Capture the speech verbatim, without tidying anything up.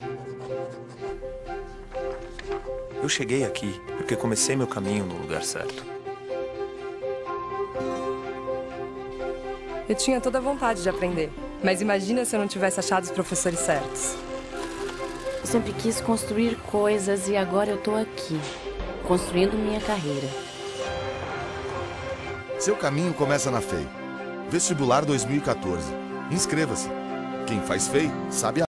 Eu cheguei aqui porque comecei meu caminho no lugar certo. Eu tinha toda a vontade de aprender, mas imagina se eu não tivesse achado os professores certos. Eu sempre quis construir coisas e agora eu tô aqui, construindo minha carreira. Seu caminho começa na F E I. Vestibular dois mil e quatorze. Inscreva-se. Quem faz F E I sabe a